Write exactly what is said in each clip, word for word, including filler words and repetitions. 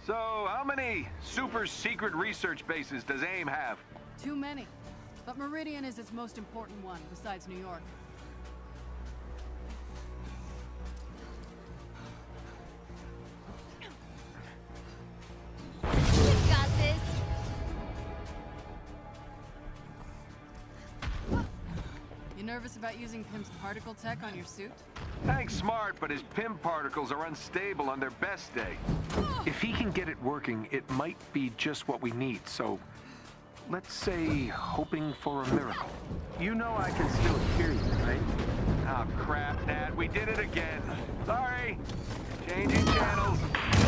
So, how many super secret research bases does AIM have? Too many. But Meridian is its most important one, besides New York. We got this. You nervous about using Pim's particle tech on your suit? Hank's smart, but his P I M particles are unstable on their best day. If he can get it working, it might be just what we need, so... let's say, hoping for a miracle. You know I can still hear you, right? Oh, crap, Nat. We did it again. Sorry. Changing channels.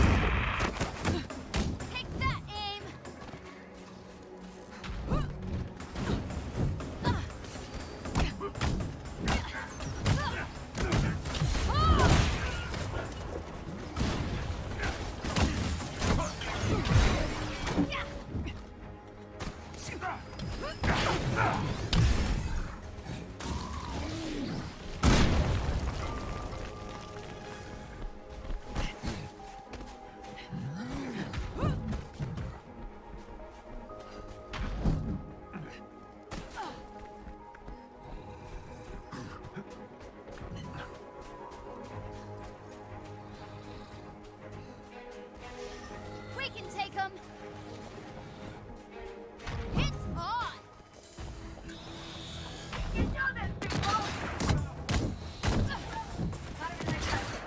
Take that, AIM. We can take him. It's on. You know this, people. Hotter than expected.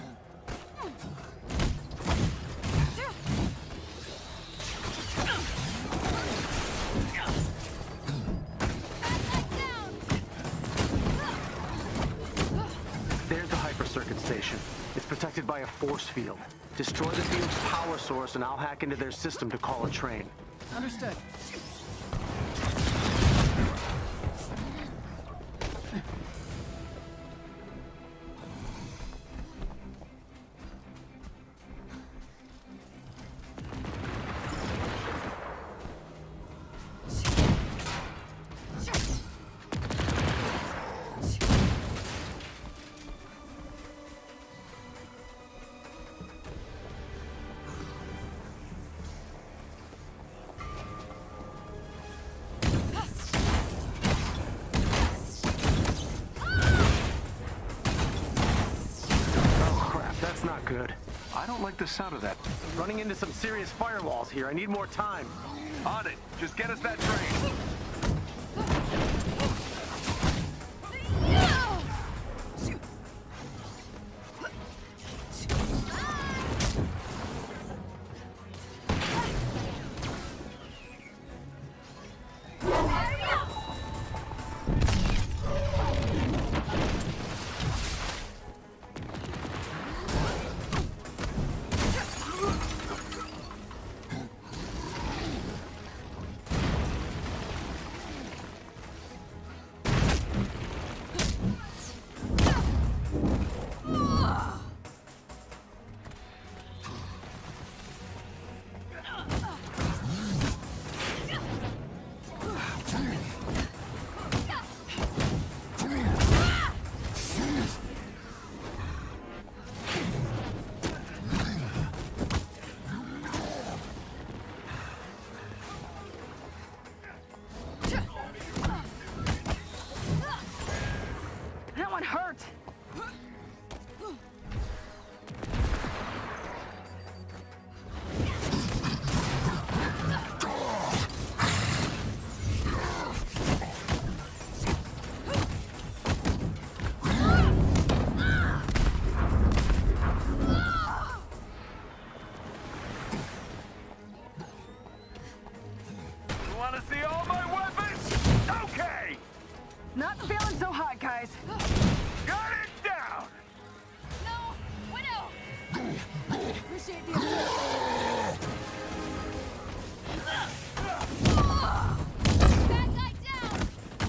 There's the hyper-circuit station. It's protected by a force field. Destroy the field's power source and I'll hack into their system to call a train. Understood. That's not good. I don't like the sound of that. Running into some serious firewalls here. I need more time. On it. Just get us that train. That one hurt! You want to see all my weapons? Okay! Not feeling so hot, guys. Got it down! No, Widow. Appreciate the assist. Bad guy down.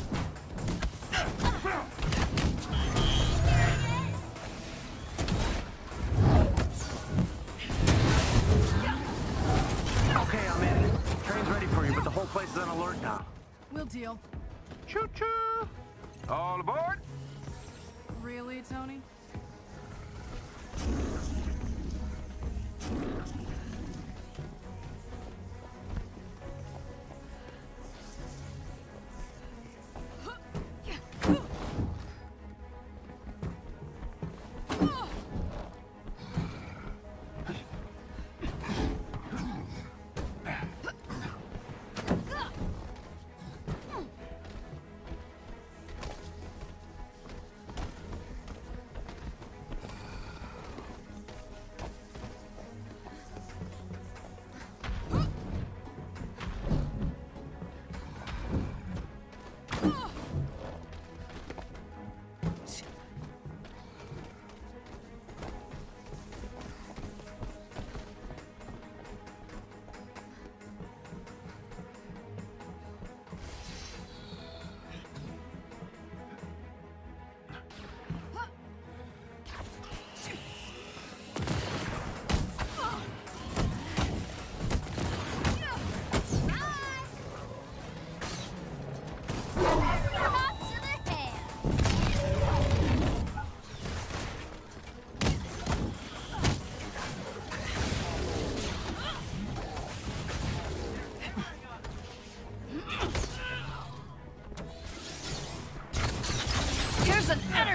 Okay, I'm in. Train's ready for you, but the whole place is on alert now. We'll deal. Choo-choo! All aboard? Really, Tony?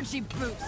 crunchy boots.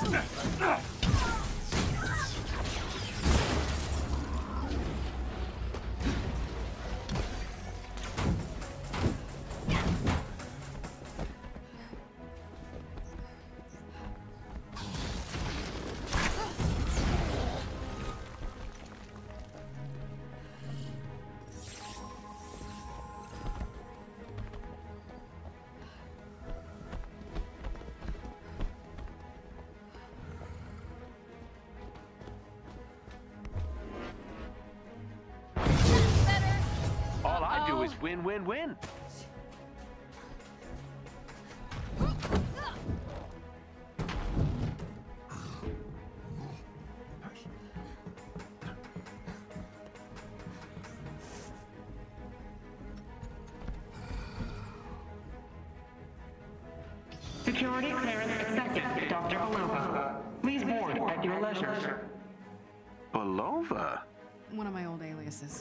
All I do is win, win, win. Security clearance accepted, Doctor Belova. Please board at your leisure. Belova? One of my old aliases.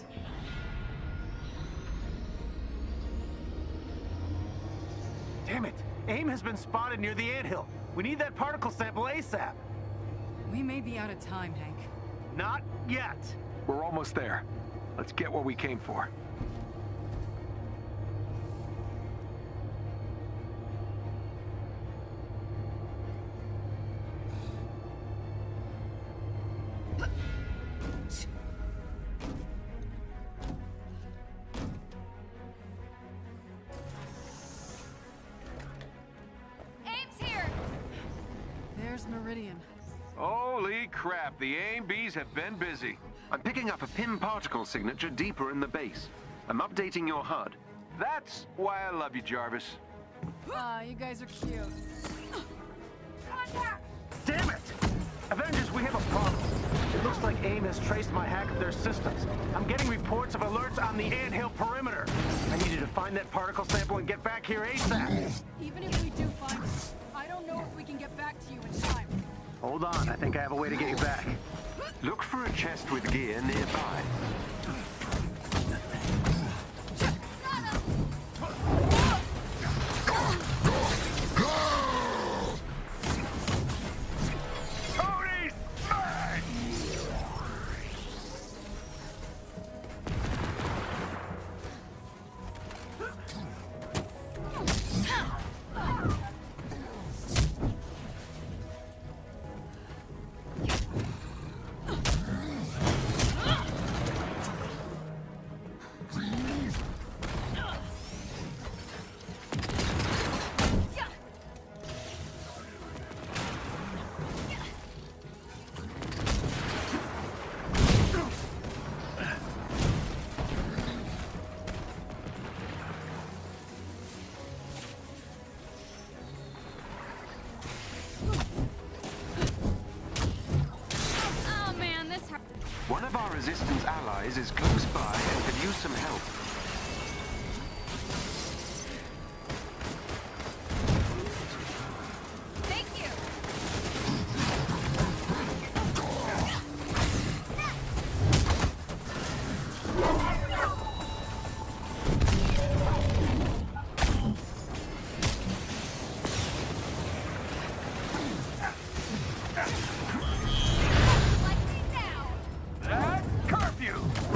Damn it! AIM has been spotted near the anthill. We need that particle sample ASAP. We may be out of time, Hank. Not yet. We're almost there. Let's get what we came for. Aim's here! There's Meridian. Holy crap, the A M Bs have been busy. I'm picking up a P I M particle signature deeper in the base. I'm updating your H U D. That's why I love you, Jarvis. Ah, you guys are cute. Contact! Damn it! Avengers, we have a problem. It looks like AIM has traced my hack of their systems. I'm getting reports of alerts on the anthill perimeter. I need you to find that particle sample and get back here ASAP. Even if we do find it, I don't know if we can get back to you in time. Hold on, I think I have a way to get you back. Look for a chest with gear nearby. Tony Smash! Oh man, this hurt. One of our resistance allies is close by and could use some help. Thank you! Like me now! That's curfew!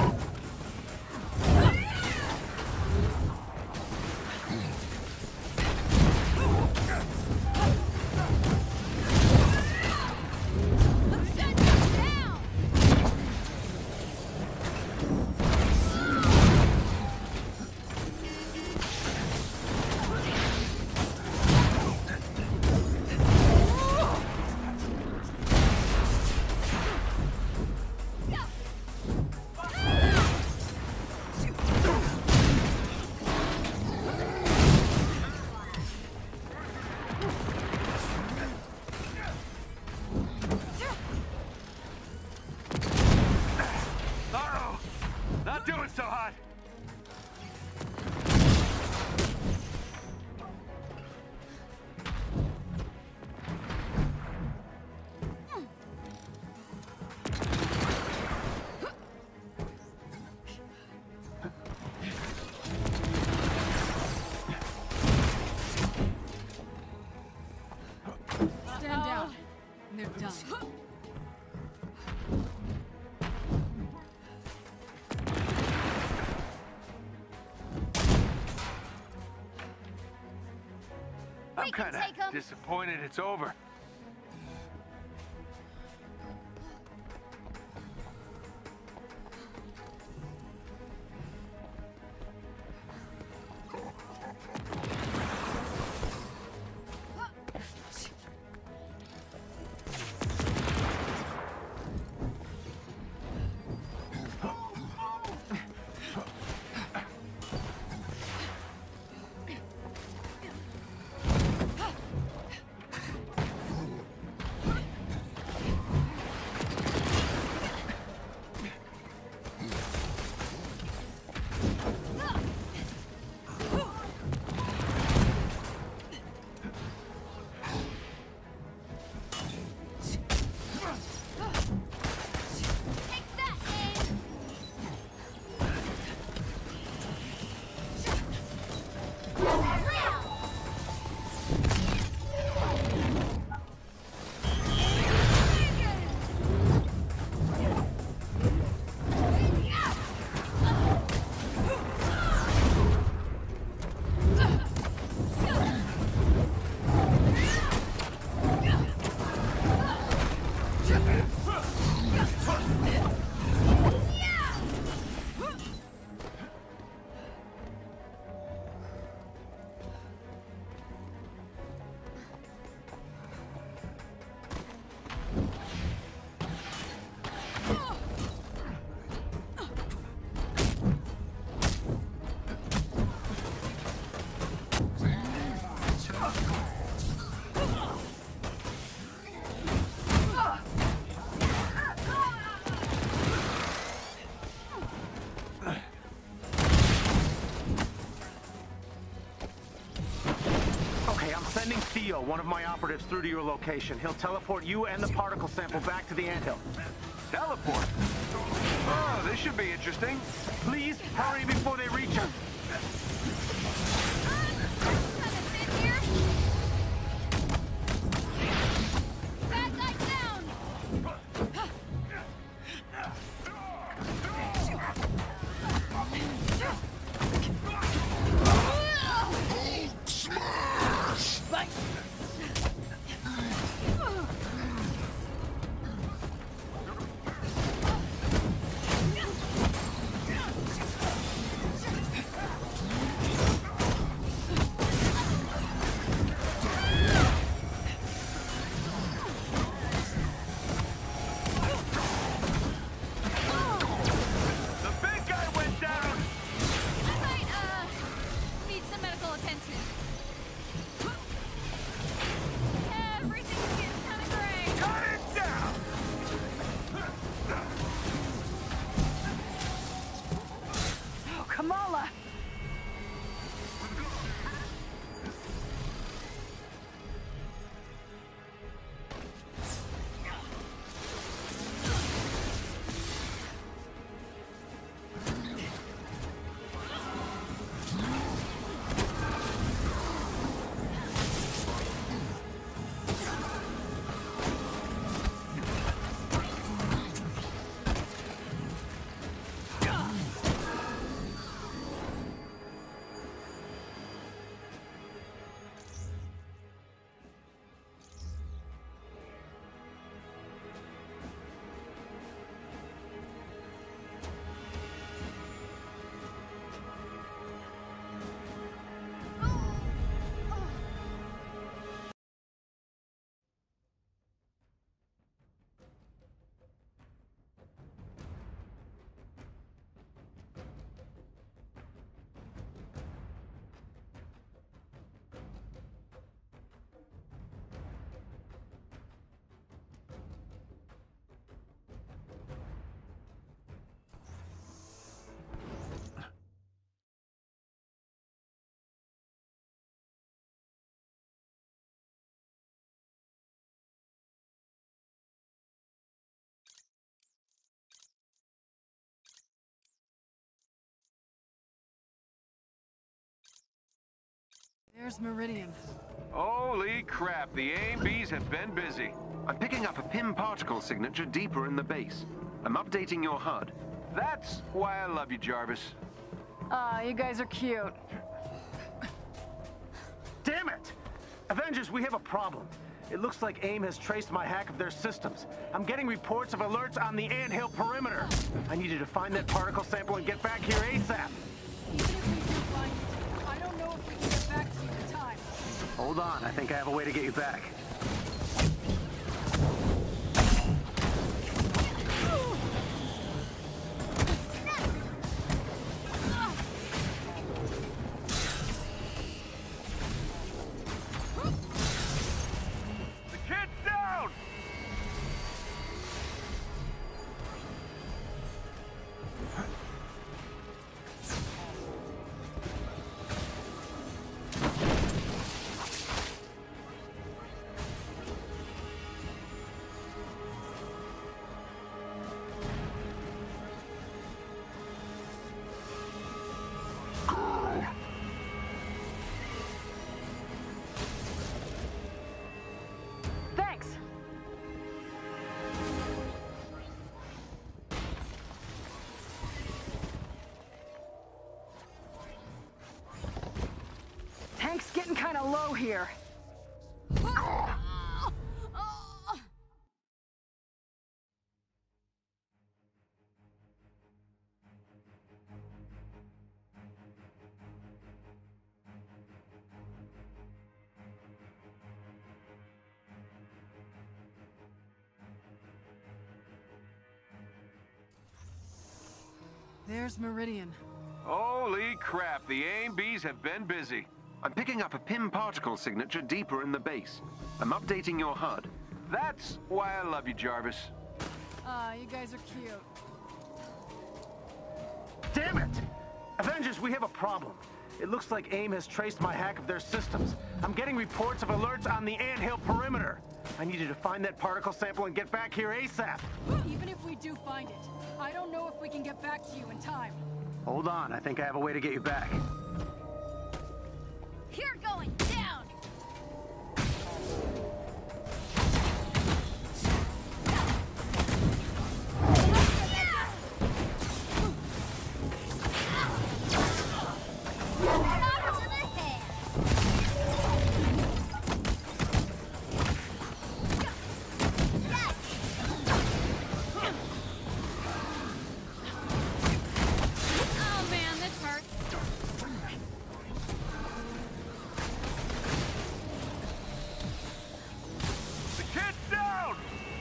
Send them down! Uh-oh! Not doing so hot! Stand down. I'm We can kind take 'em. of disappointed it's over. Take that, Aim! Okay, I'm sending Theo, one of my operatives, through to your location. He'll teleport you and the particle sample back to the anthill. Teleport. Oh, this should be interesting. Please hurry before they reach us. Kinda thin here. Bad guy down! The big guy went down. I might, uh, need some medical attention. Everything's getting kinda gray. Cut it down. Oh, Kamala! There's Meridian. Holy crap, the A M Bs have been busy. I'm picking up a P I M particle signature deeper in the base. I'm updating your H U D. That's why I love you, Jarvis. Aw, you guys are cute. Damn it! Avengers, we have a problem. It looks like AIM has traced my hack of their systems. I'm getting reports of alerts on the anthill perimeter. I need you to find that particle sample and get back here ASAP. Even if we do find it, I don't know if we can get back to you in time. Hold on, I think I have a way to get you back. Tank's getting kind of low here. There's Meridian. Holy crap, the AIM bees have been busy. I'm picking up a P I M particle signature deeper in the base. I'm updating your H U D. That's why I love you, Jarvis. Ah, you guys are cute. Damn it! Avengers, we have a problem. It looks like AIM has traced my hack of their systems. I'm getting reports of alerts on the anthill perimeter. I need you to find that particle sample and get back here ASAP. Even if we do find it, I don't know if we can get back to you in time. Hold on, I think I have a way to get you back. You're going down! Oh man, this hurts. The kid's down!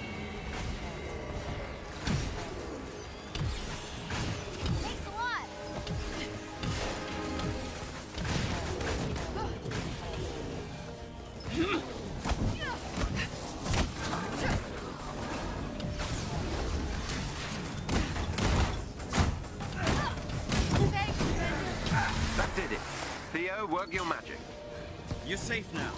Thanks a lot. Thanks, Avengers. That did it. Theo, work your magic. You're safe now.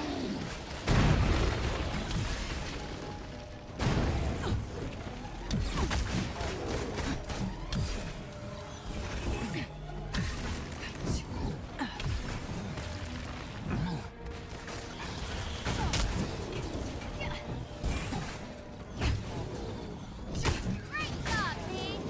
Great job, Pete.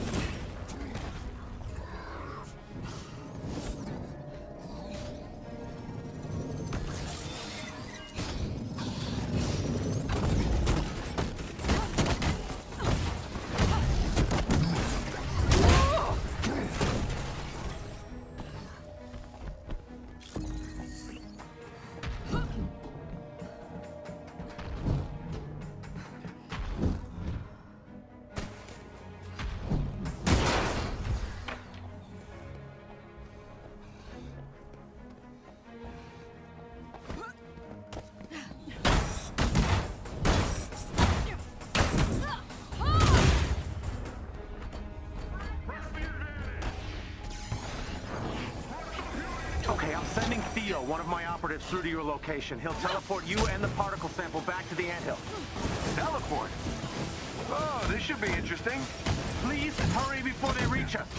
Okay, I'm sending Theo, one of my operatives, through to your location. He'll teleport you and the particle sample back to the anthill. Teleport. Oh, this should be interesting. Please hurry before they reach us.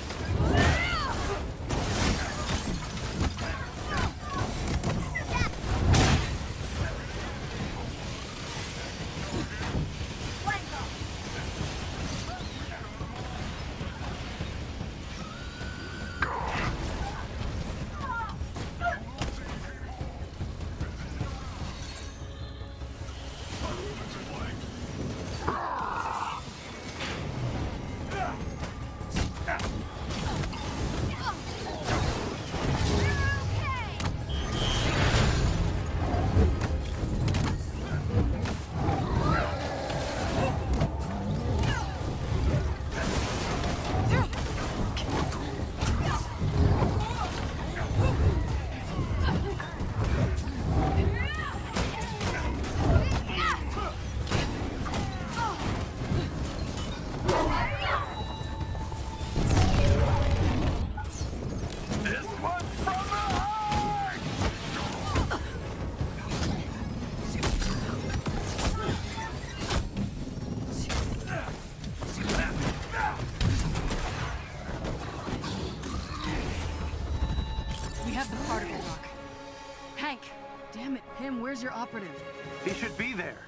have the particle rock. Hank! Damn it, Pym, where's your operative? He should be there.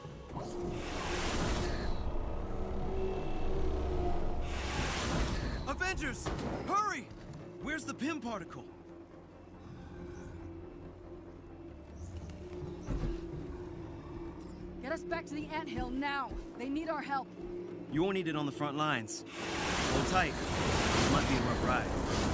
Avengers! Hurry! Where's the Pym particle? Get us back to the anthill now. They need our help. You won't need it on the front lines. Hold tight. This might be a rough ride.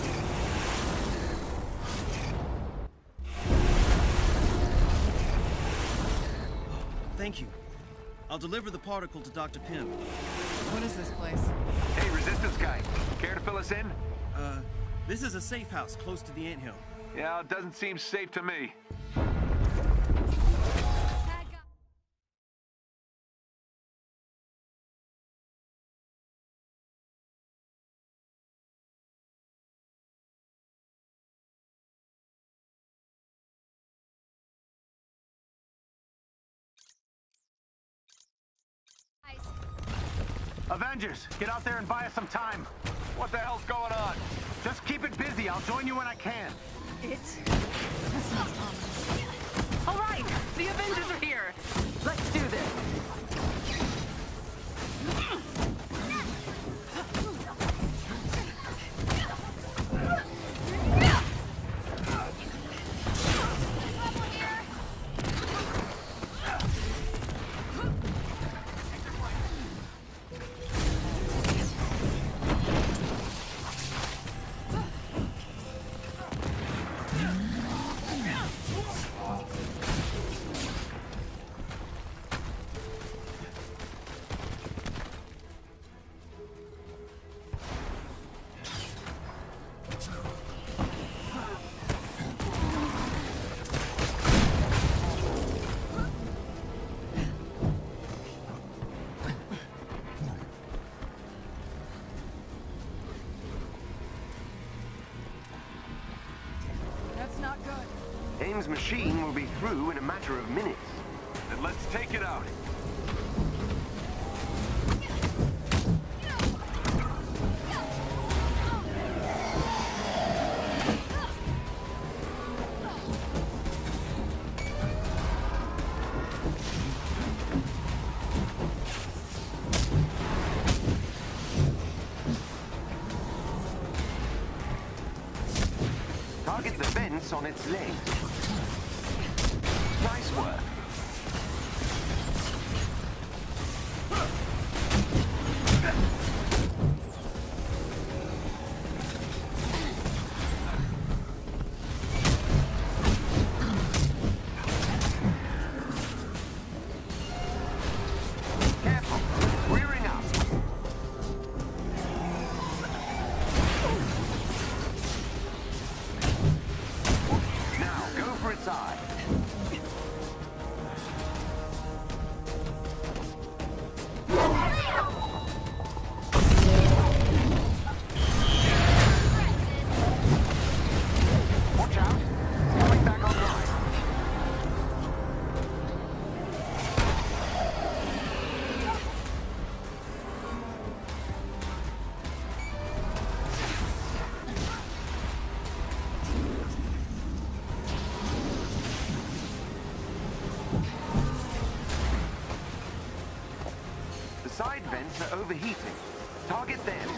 Thank you. I'll deliver the particle to Doctor Pym. What is this place? Hey, Resistance guy. Care to fill us in? Uh, this is a safe house close to the anthill. Yeah, it doesn't seem safe to me. Avengers, get out there and buy us some time. What the hell's going on? Just keep it busy. I'll join you when I can. It... That sounds ominous. All right, the Avengers are here. Let's do this. AIM's machine will be through in a matter of minutes. Then let's take it out. Target the vents on its legs. Nice work. Careful. Rearing up. Now, go for its eye. Watch out. Coming back online. The side vents are overheating. Target them.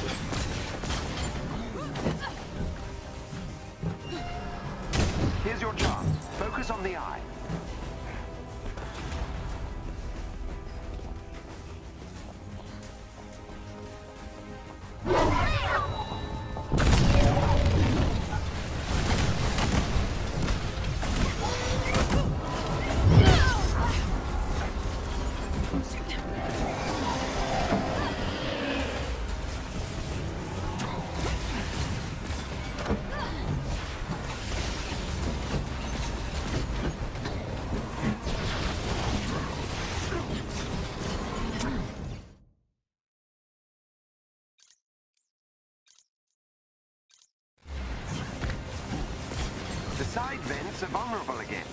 Here's your chance. Focus on the eye. The side vents are vulnerable again.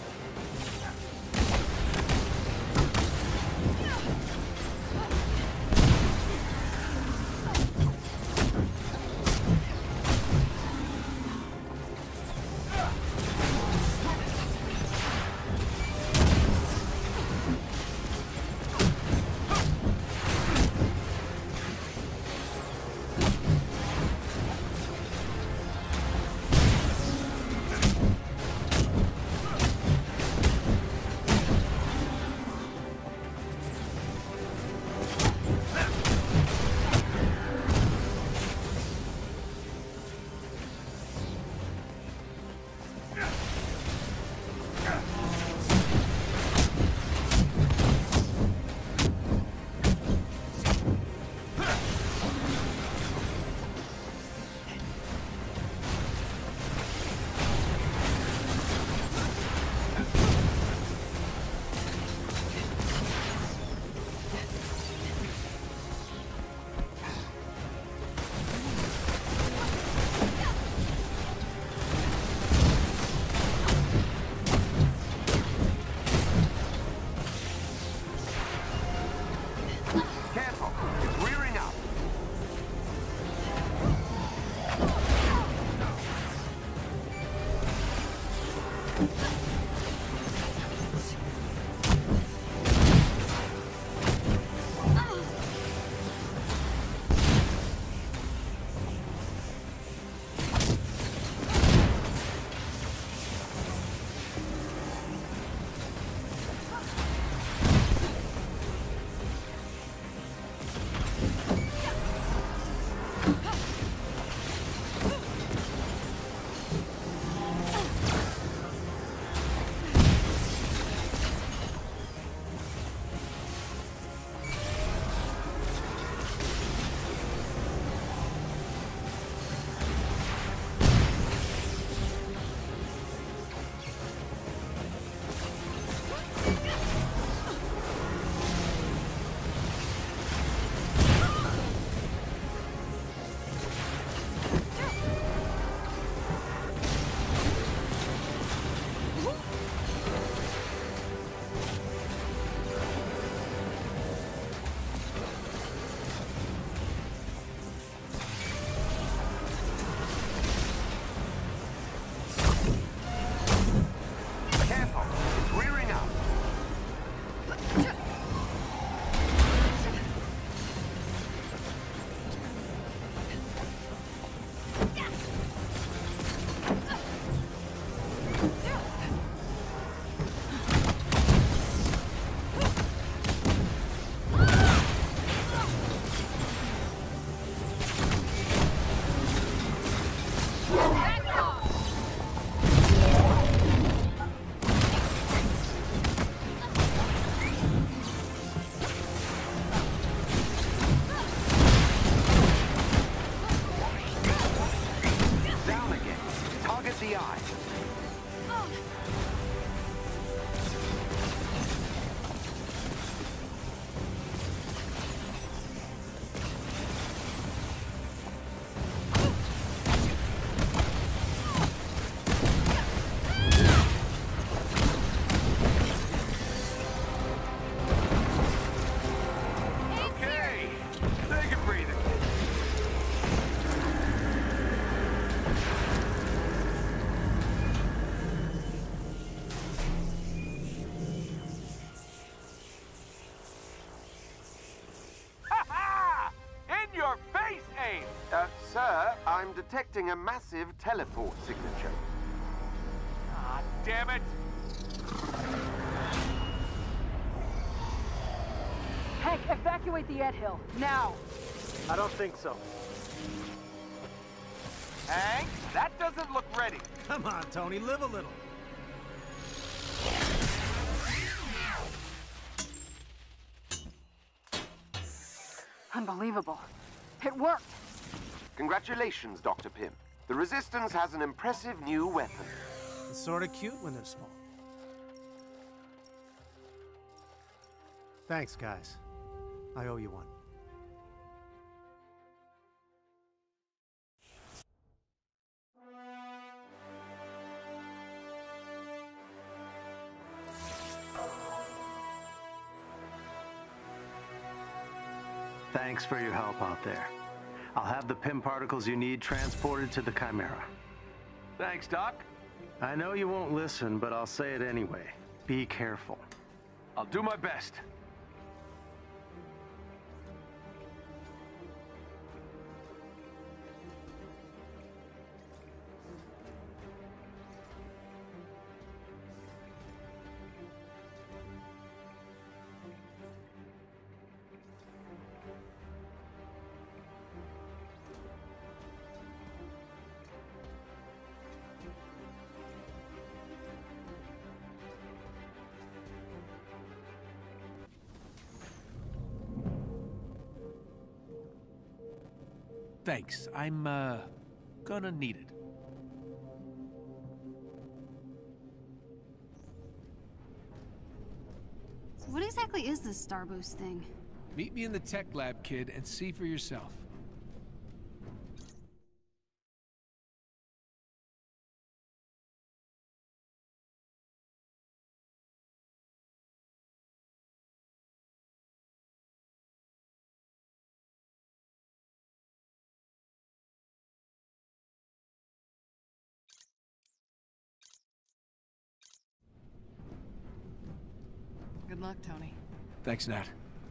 I'm detecting a massive teleport signature. Ah, damn it! Hank, evacuate the anthill, now! I don't think so. Hank, that doesn't look ready. Come on, Tony, live a little. Unbelievable. It worked! Congratulations, Doctor Pym. The Resistance has an impressive new weapon. It's sort of cute when they're small. Thanks, guys. I owe you one. Thanks for your help out there. I'll have the Pym particles you need transported to the Chimera. Thanks, Doc. I know you won't listen, but I'll say it anyway. Be careful. I'll do my best. Thanks. I'm, uh, gonna need it. So what exactly is this Star Boost thing? Meet me in the tech lab, kid, and see for yourself. Good luck, Tony. Thanks, Nat.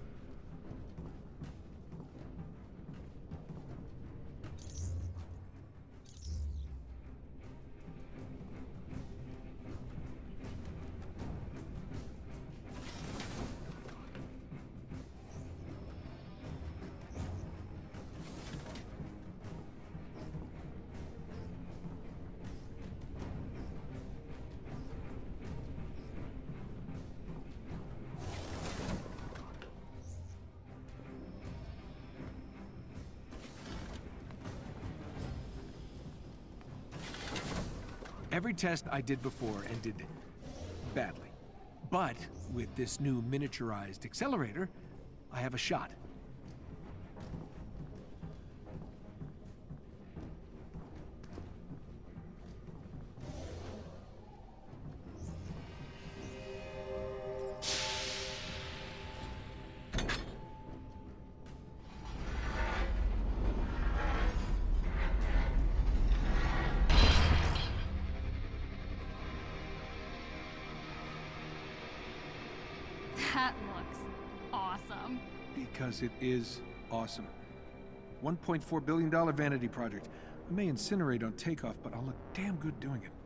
Every test I did before ended badly. But with this new miniaturized accelerator, I have a shot. That looks awesome. Because it is awesome. one point four billion dollar vanity project. I may incinerate on takeoff, but I'll look damn good doing it.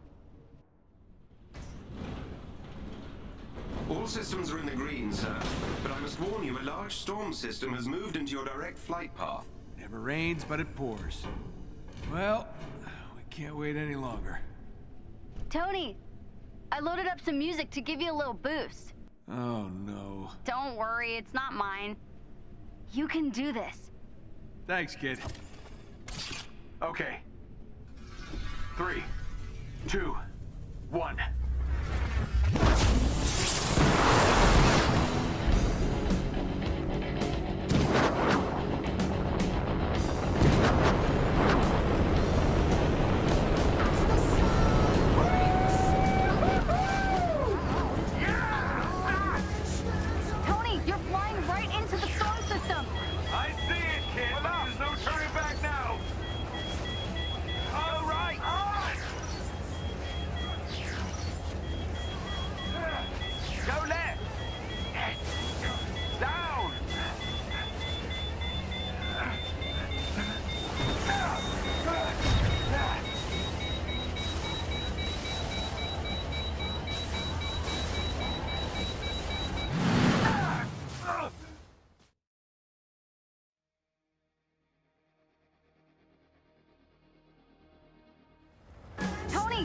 All systems are in the green, sir. But I must warn you, a large storm system has moved into your direct flight path. Never rains, but it pours. Well, we can't wait any longer. Tony, I loaded up some music to give you a little boost. Oh, no. Don't worry, it's not mine. You can do this. Thanks, kid. Okay. Three, two, one. Tony, you're flying right into the storm system. I see it, kid, but there's no turning back now. All right.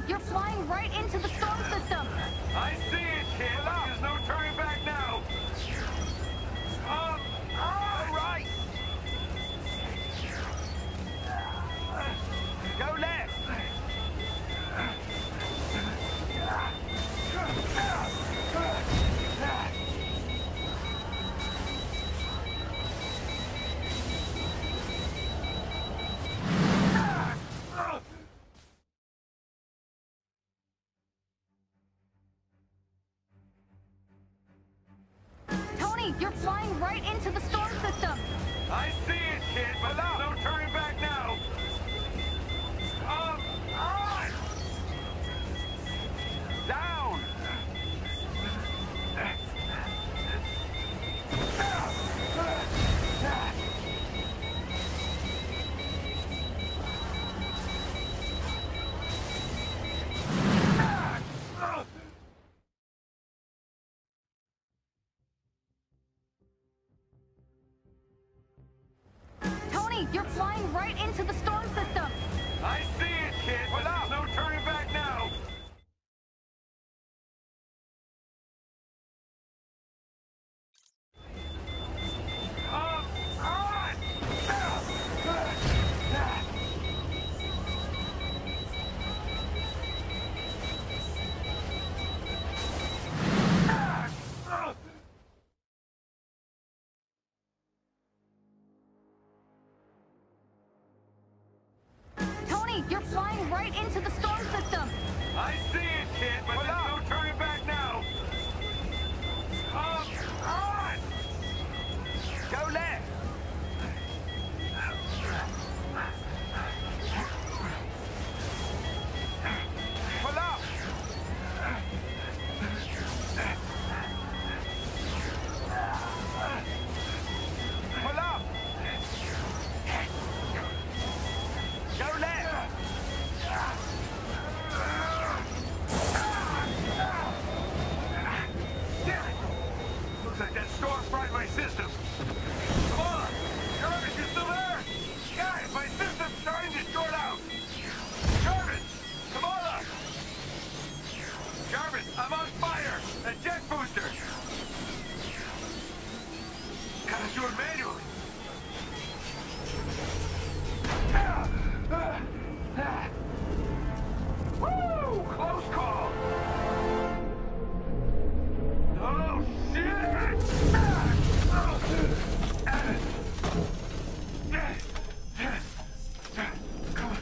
you're flying right into the storm system! I see it, kid, but there's no turning back now! Um, all right! Go left! Tony, you're flying right into the storm system! I see it, kid, but there's no turning back now! Um, on! Down! Tony, you're flying right into the storm system! I see it, kid, but there's no turning back now! Um, on! Tony, you're flying right into the storm system! I see it, kid, but there's no turning back now! Um, on! Go left! Pull up! Pull up! Go left! Looks like that storm fried my system. Come on! Jarvis, you still there? Guys, my system's starting to short out. Jarvis! Come on up! Jarvis, I'm on fire! A jet booster! Gotta do it manually. Woo! Close call! Oh, shit! Come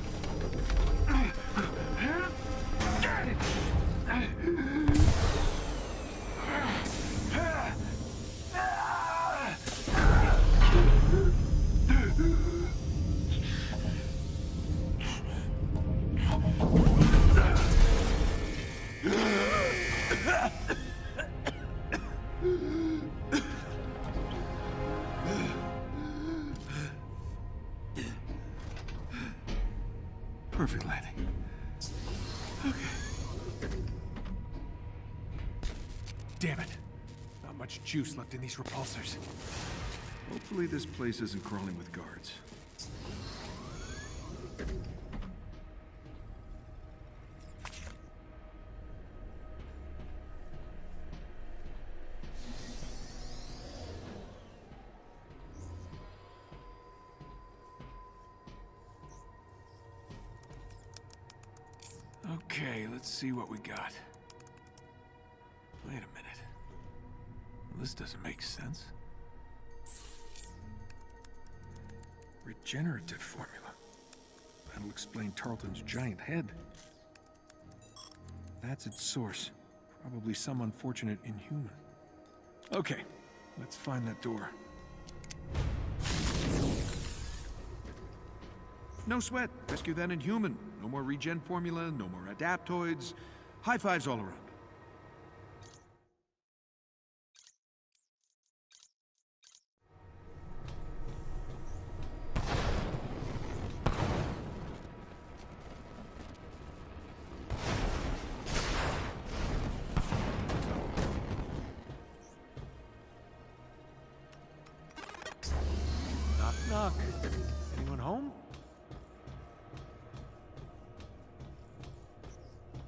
Perfect landing. Okay. Damn it. Not much juice left in these repulsors. Hopefully this place isn't crawling with guards. Okay, let's see what we got. Wait a minute. Well, this doesn't make sense. Regenerative formula. That'll explain Tarleton's giant head. That's its source. Probably some unfortunate inhuman. Okay, let's find that door. No sweat. Rescue that inhuman. No more regen formula, no more adaptoids. High fives all around. Knock, knock. Anyone home?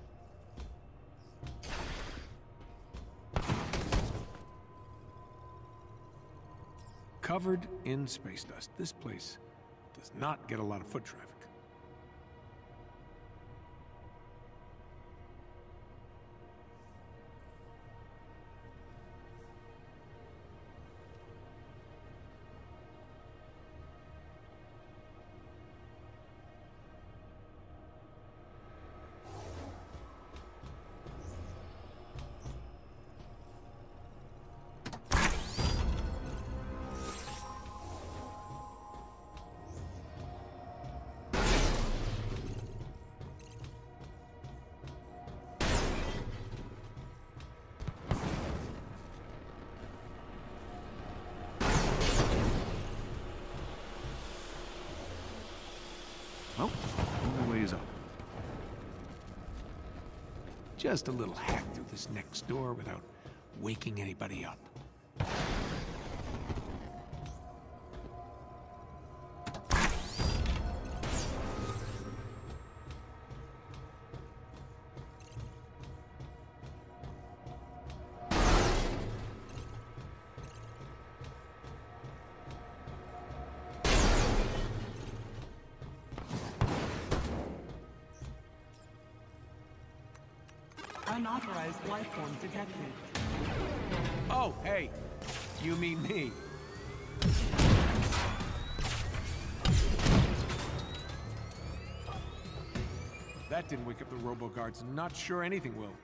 covered in space dust. This place does not get a lot of foot traffic. Well, only way is up. Just a little hack through this next door without waking anybody up. Unauthorized life form detected. Oh, hey. You mean me. That didn't wake up the robo-guards. Not sure anything will.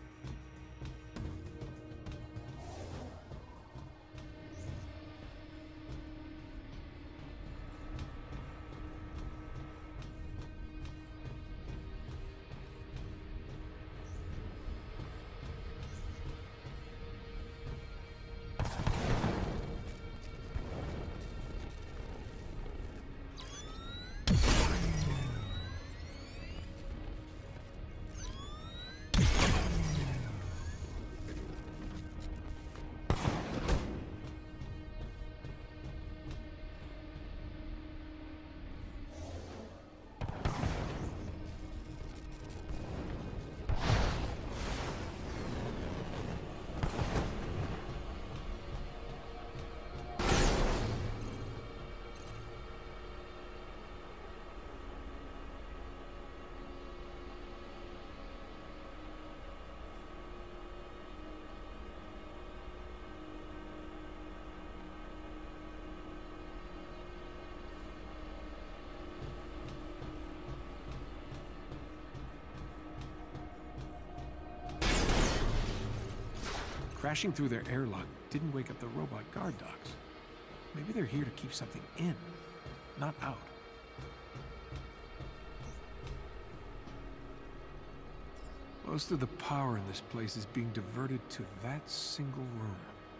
Crashing through their airlock didn't wake up the robot guard dogs. Maybe they're here to keep something in, not out. Most of the power in this place is being diverted to that single room.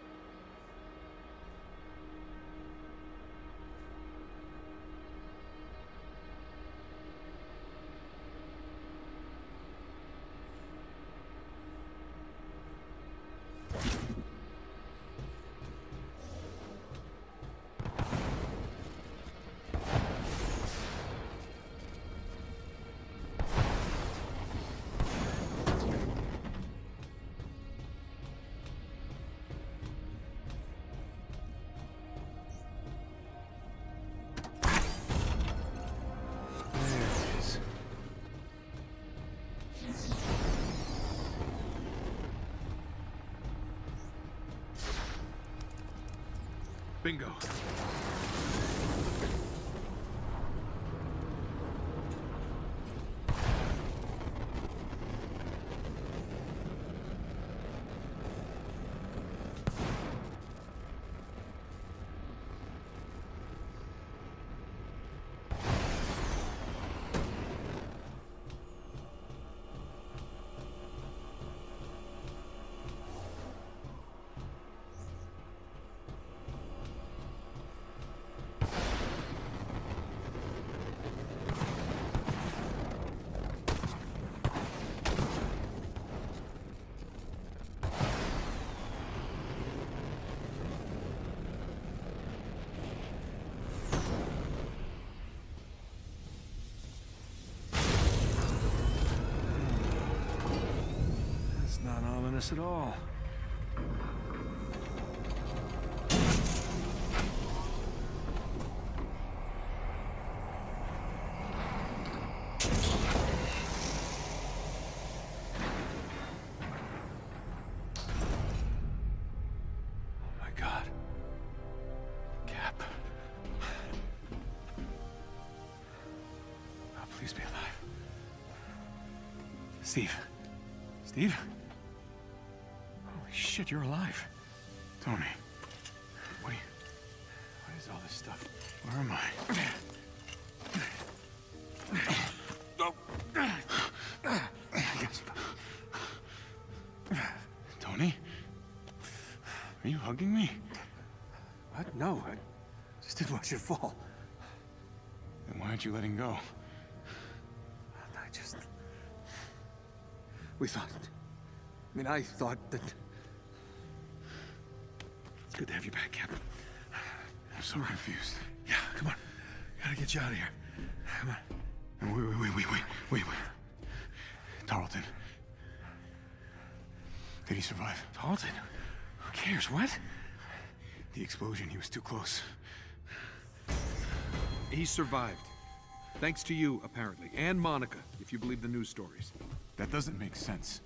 Bingo. Not ominous at all. Please be alive. Steve. Steve? Holy shit, you're alive. Tony. What are you... What is all this stuff? Where am I? Tony? Are you hugging me? What? No, I just didn't want you to fall. Then why aren't you letting go? I just... We thought... I mean, I thought that... It's good to have you back, Captain. I'm so confused. Yeah, come on. Gotta get you out of here. Come on. And wait, wait, wait, wait, wait, wait, wait. Tarleton. Did he survive? Tarleton? Who cares? What? The explosion, he was too close. He survived. Thanks to you, apparently. And Monica, if you believe the news stories. That doesn't make sense.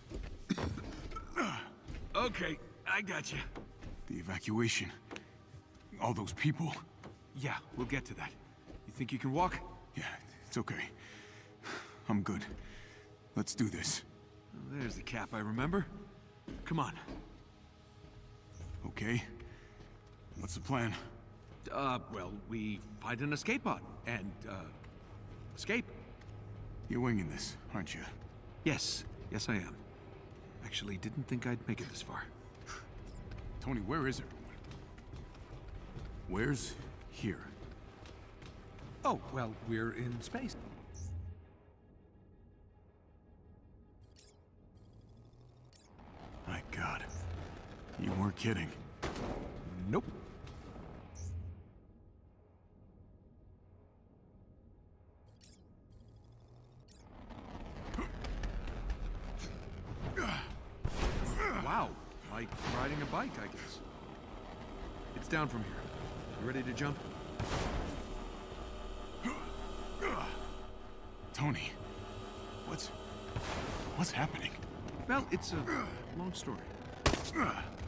Okay, I got you. The evacuation. All those people. Yeah, we'll get to that. You think you can walk? Yeah, it's okay. I'm good. Let's do this. Oh, there's the Cap I remember. Come on. Okay. What's the plan? Uh, well, we find an escape pod and, uh, escape. You're winging this, aren't you? Yes. Yes, I am. Actually, didn't think I'd make it this far. Tony, where is everyone? Where's here? Oh, well, we're in space. My God. You weren't kidding. Nope. Wow. Like riding a bike, I guess. It's down from here. You ready to jump? Tony. What's... What's happening? Well, it's a long story.